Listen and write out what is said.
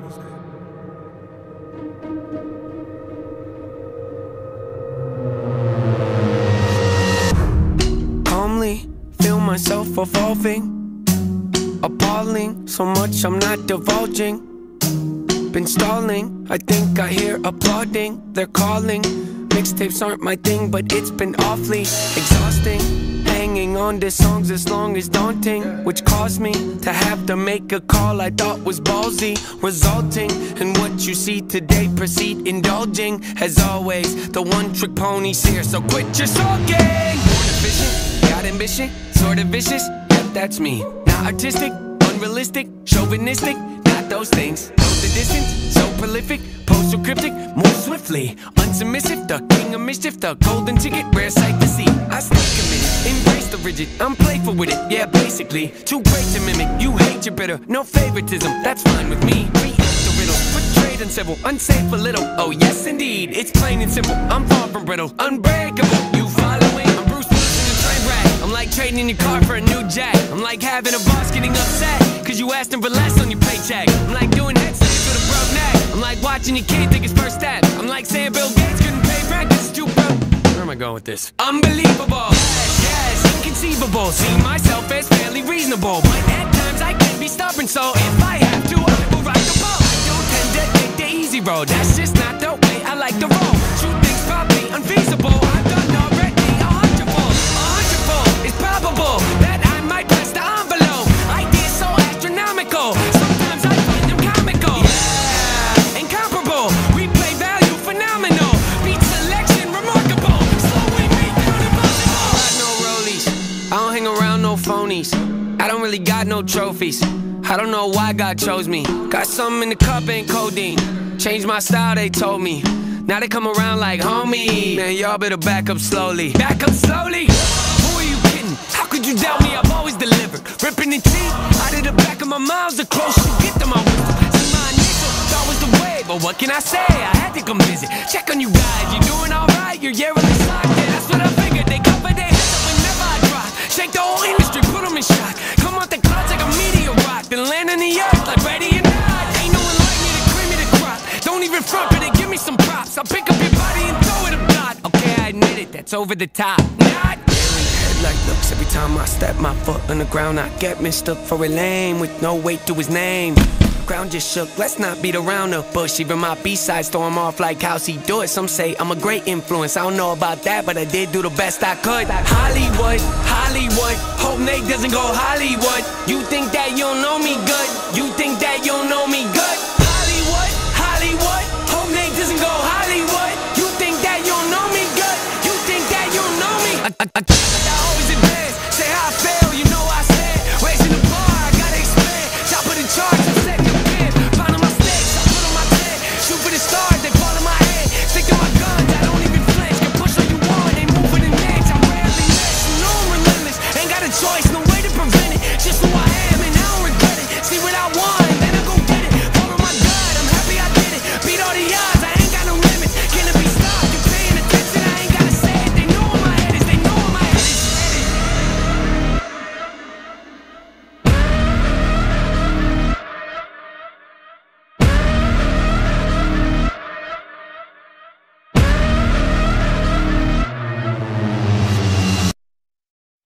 Calmly feel myself evolving, appalling, so much I'm not divulging. Been stalling, I think I hear applauding. They're calling, mixtapes aren't my thing, but it's been awfully exhausting. Hanging on to songs as long as daunting, which caused me to have to make a call I thought was ballsy, resulting in what you see today. Proceed indulging, as always, the one-trick pony's here, so quit your sulking. Born efficient, got ambition, sort of vicious, yep, that's me. Not artistic, unrealistic, chauvinistic, not those things. Know the distance, so prolific, post so cryptic, move swiftly, unsubmissive, the king of mischief, the golden ticket, rare sight to see. I stay committed, embrace the rigid, I'm playful with it, yeah, basically. Too great to mimic, you hate your bitter, no favoritism, that's fine with me. Create the riddle, portrayed uncivil, unsafe a little, oh yes indeed, it's plain and simple. I'm far from brittle, unbreakable, you following? I'm Bruce Willis in a train wreck. I'm like trading your car for a new jack. I'm like having a boss getting upset cause you asked him for less on your paycheck. I'm like doing headstands with a broke neck. I'm like watching your kid take his first step. I'm like saying Bill Gates couldn't pay rent cause it's too broke. Where am I going with this? Unbelievable, yes, inconceivable. See myself as fairly reasonable, but at times I can be stubborn, so if I have to, I will ride the boat. I don't tend to take the easy road, that's just not the way I like to roll. True things probably unfeasible, I've done already a hundredfold. It's probable that I might press the envelope. Ideas so astronomical, sometimes I find them comical. Yeah, incomparable, replay value phenomenal. Beat selection remarkable, slowing me down impossible. I got no rollies, I don't hang around no phonies. I don't really got no trophies, I don't know why God chose me. Got something in the cup, ain't codeine. Changed my style, they told me. Now they come around like homie. Man, y'all better back up slowly. Back up slowly? Who are you kidding? How could you doubt me? I've always delivered. Ripping the teeth out of the back of my mouth. The closer you get to my wisdom. See, my initial thought was the way, but what can I say? I had to come visit. Check on you guys. You doing alright? You're yearly locked. Yeah, that's what I figured. They cover their heads up whenever I drop. Shake the whole industry, put them in shock. Come out the clouds like a meteor rock, then land on the earth like ready or not. Ain't no one like me to cream me the crop. Don't even front, but they give me some props. I'll pick up your body and throw it a block. Okay, I admit it, that's over the top. Not really. Headlight looks every time I step my foot on the ground. I get mistook for a lame with no weight to his name. Ground just shook, let's not beat around the bush. Even my B-sides throw him off like how's he do it. Some say I'm a great influence, I don't know about that, but I did do the best I could. Hollywood, Hollywood, hope Nate doesn't go Hollywood. You think that you don't know me good? You think that you don't know me good?